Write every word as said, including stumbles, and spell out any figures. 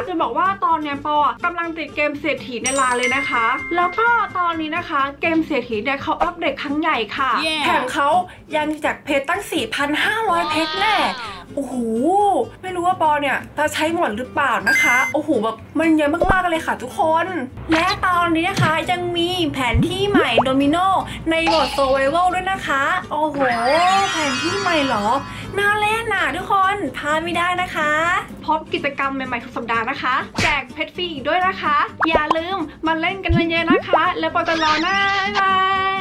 จะบอกว่าตอนเนี้ยปอกำลังติดเกมเศรษฐีในไลน์เลยนะคะแล้วก็ตอนนี้นะคะเกมเศรษฐีเนี่ยเขาอัปเดตครั้งใหญ่ค่ะ yeah. แถมเขายังจากเพชรตั้ง สี่พันห้าร้อย เพชรแน่โอ้โหไม่รู้ว่าปอเนี่ยจะใช้หมดหรือเปล่านะคะโอ้โหแบบมันเยอะมากๆเลยค่ะทุกคนและตอนนี้นะคะยังมีแผนที่ใหม่โดมิโนในโหมด Survival ด้วยนะคะโอ้โหแผนที่ใหม่เหรอน่าเล่นน่ะทุกคนพลาดไม่ได้นะคะพบกิจกรรมใหม่ๆทุกสัปดาห์นะคะแจกเพชรฟรีอีกด้วยนะคะอย่าลืมมาเล่นกันเยอะๆนะคะแล้วปอจะรอหน้าบ๊ายบาย